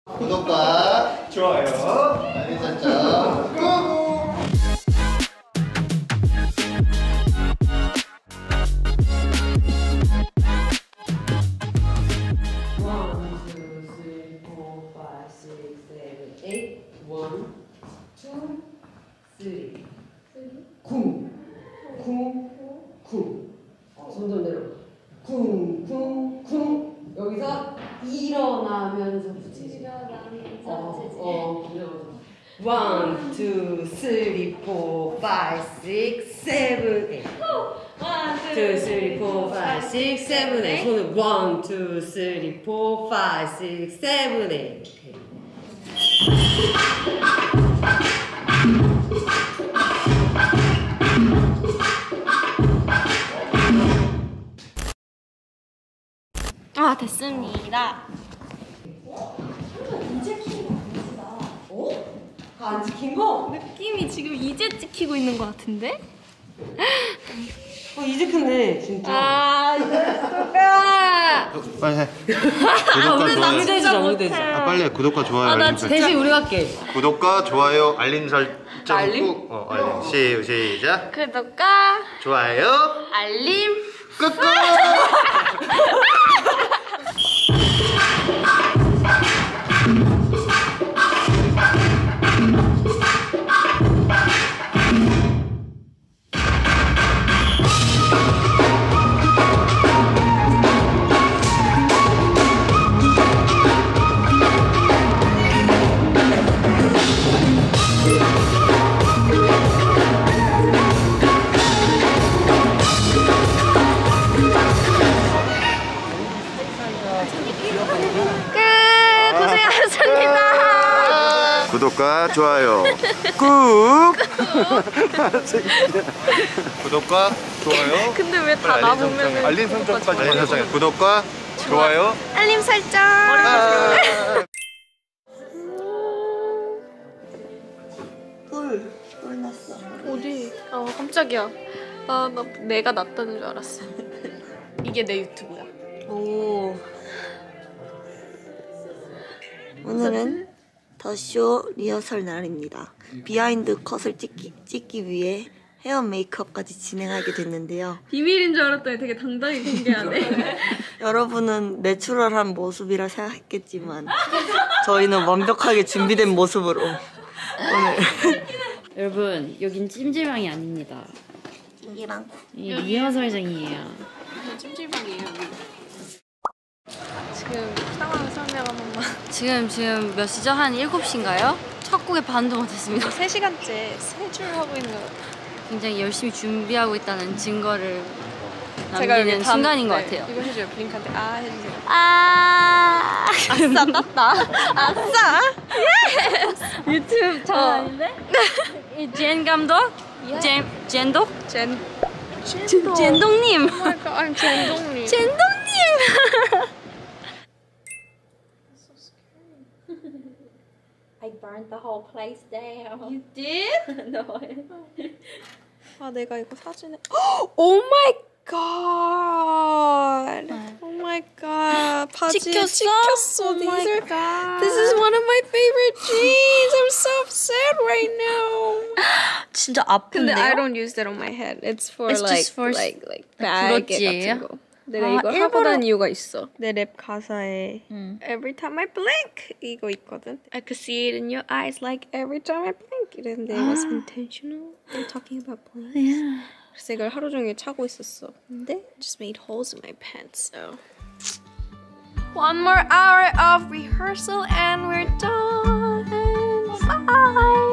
구독과 좋아요, 알림 설정 꾹! 점점 내려. 쿵쿵쿵. 여기서 일어나면서 붙이지. 일어나면서. 1, 2, 3, 4, 5, 6, 7, 8. 1, 2, 3, 4, 5, 6, 7, 8. 손을 1, 2, 3, 4, 5, 6, 7, 8. 이렇게. 아, 됐습니다. 이제 키가 안 찍다. 어? 다 안 찍힌 거? 느낌이 지금 이제 찍히고 있는 것 같은데? 이제 크네, 진짜. 아, 이랬을까? 빨리 해. 우리 되지, 우리 되지. 빨리 해. 구독과 좋아요, 알림 설정. 대신 우리가 할게. 구독과 좋아요, 알림 설정 알림? 꾹. 알림. 시작. 구독과 좋아요, 알림 꾹꾹. 고생하셨습니다. 구독과 좋아요 꾹. 구독과 좋아요. 근데 왜 다 나 보면은 알림 설정까지. 알림 설정. 구독과 좋아요. 알림 설정. 뿔 났어. 어디? 아, 깜짝이야. 나 내가 낫다는 줄 알았어. 이게 내 유튜브야. 오. 오늘은 더쇼 리허설 날입니다. 비하인드 컷을 찍기 위해 헤어 메이크업까지 진행하게 됐는데요. 비밀인 줄 알았더니 되게 당당히 공개하네. 여러분은 내추럴한 모습이라 생각했겠지만 저희는 완벽하게 준비된 모습으로 오늘 여러분, 여긴 찜질방이 아닙니다. 찜질방 이 리허설장이에요. 찜질방이에요. 지금 상황 설명 한 번만. 지금 몇 시죠? 한 7시인가요? 첫 곡의 반도 못했습니다. 3시간째 3줄 하고 있는 거. 굉장히 열심히 준비하고 있다는 증거를 제가 여기 남기는 순간인 것 같아요. 이거 해줘요. 블링크한테 아 해주세요. 아, 아싸 땄다. 아싸. 유튜브 장난 아닌데? 이 젠 감독? 젠독? 젠독님! Oh my god, I'm 젠동님. 젠독님! I burned the whole place down. You did? No. 아 내가 이거 사진에. Oh my god. Oh my god. 바지 찍혔어. Oh my These are. god. This is one of my favorite jeans. I'm so upset right now. 진짜 근데 아픈데요? I don't use that on my head. It's for It's like just for like bag 브로치예요? 같은 거. 내가 아, 이걸 일부러- 하고 다니는 이유가 있어. 내 랩 가사에 Every time I blink 이거 있거든. I could see it in your eyes like every time I blink. 이랬는데 it was intentional. I'm talking about blinks. Yeah. 그래서 이걸 하루 종일 차고 있었어. 근데 it just made holes in my pants. So one more hour of rehearsal and we're done. Bye.